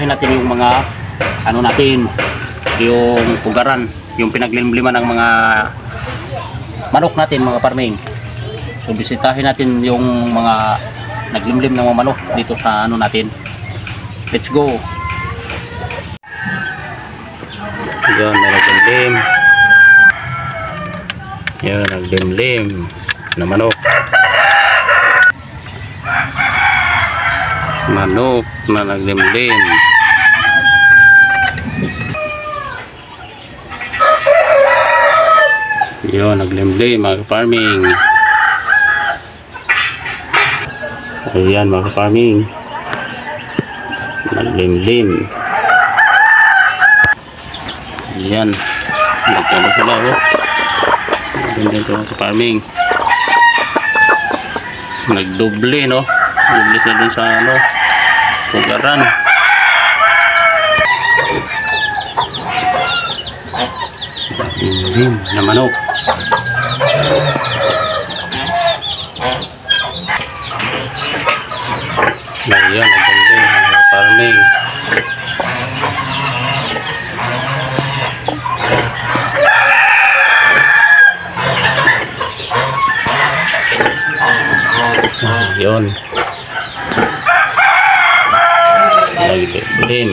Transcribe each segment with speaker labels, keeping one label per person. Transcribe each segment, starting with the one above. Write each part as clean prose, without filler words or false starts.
Speaker 1: bisitahin natin yung mga ano natin, yung pugaran, yung pinaglimliman ng mga manok natin, mga farming. So bisitahin natin yung mga naglimlim ng mga manok dito sa ano natin. Let's go. Yan, naglimlim. Yan, naglimlim na manok. Manok na naglimlim. Yan, naglimlim mga farming. Ayan mga farming, naglimlim. Ayan, nagkano sila oh. Naglimlim ito mga farming. Nagdoble no, nagdoble sila dun sa ano, pugaran. Naglimlim na manok. Ayan, ang ganda mga farming. Ayan. Naglimlim.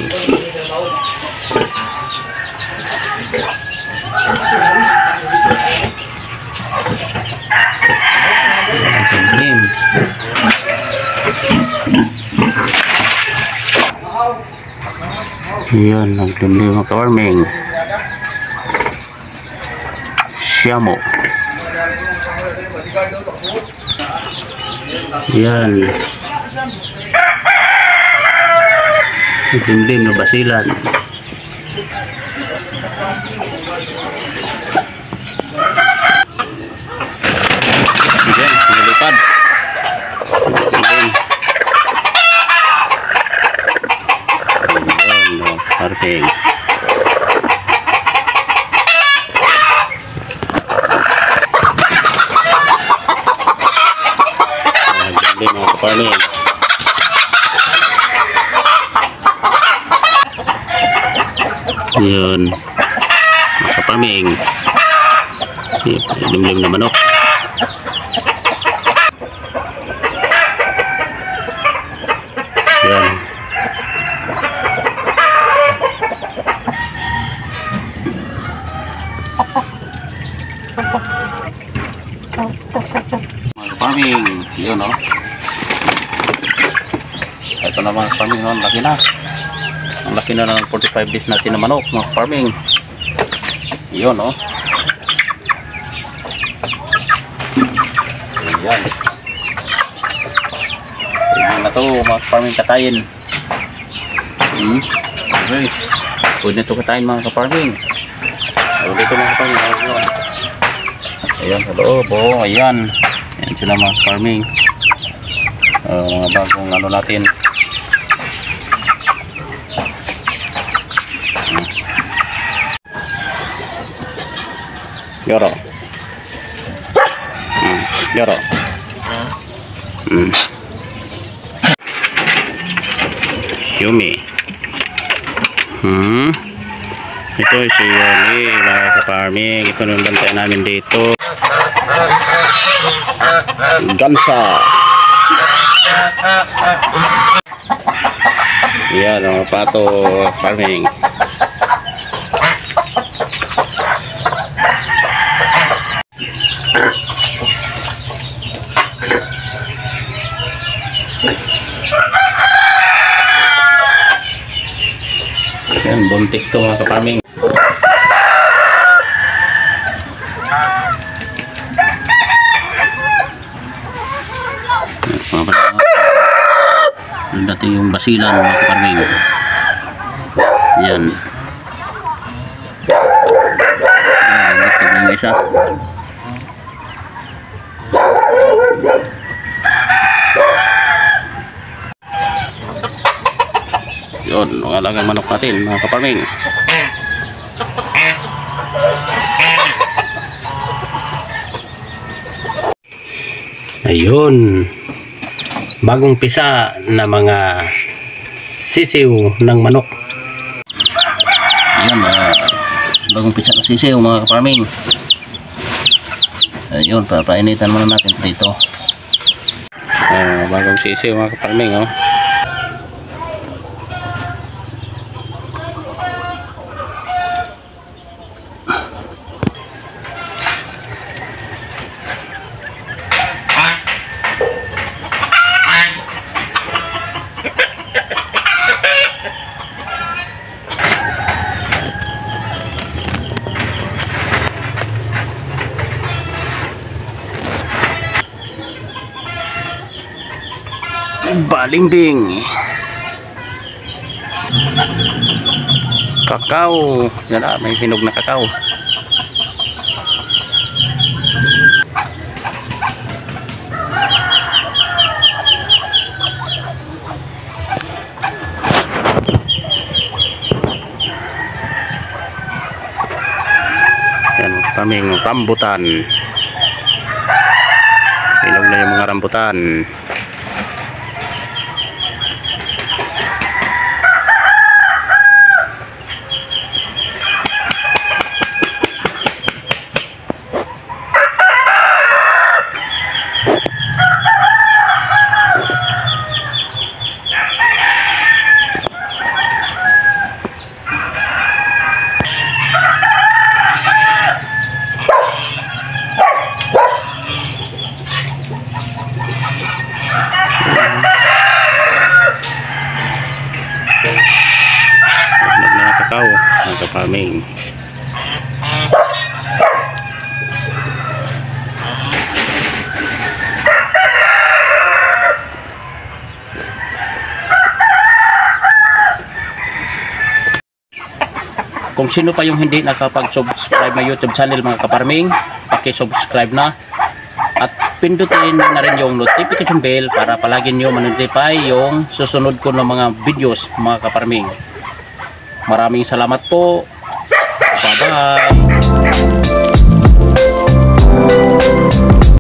Speaker 1: Naglimlim. Ayan, naglimlim mga farming. Siyamo. Ayan. Naglimlim na basilan. Ayan, nilipad. Naglimlim. Farming. Naglimlim mga farming. Yun mga farming. Naglimlim na manok. Yan. Mga farming, yun o. Ito na mga farming, no? Laki na. Ang laki na ng 45 days natin na manok, mga farming. Yun o. Ayan. Pwede na ito mga farming katayin. Okay. Pwede na ito katayin mga farming. Pwede ito mga farming. Ayan sa loob, oh, ayan. Ayan sila mga farming. Mga bagong ano natin. Yoro. Yoro. Yumi. Ito si Yumi mga ka-farming. Ito yung bantayan namin dito. Gansa. Yan ang pato farming. Yan, buntis to mga ka-farming. Dati yung basilan mga ka-farming. Yan. Yan, ito yung isa. Yun, mga alagang manok natin mga ka-farming. Ayun, bagong pisa na mga sisiw ng manok. Ayan, bagong pizza na sisiw mga ka-farming. Ayun, papainitan muna natin dito. Bagong sisiw mga ka-farming, oh. Balimbing, kakao, yan na, may hinog na kakao. Yan, kaming rambutan, hinog na yung mga rambutan. Mga ka-farming, kung sino pa yung hindi nakapag-subscribe na YouTube channel mga ka-farming, paki-subscribe na at pindutin na rin yung notification bell para palagi nyo ma-notify yung susunod ko ng mga videos mga ka-farming. Maraming salamat po. Bye-bye.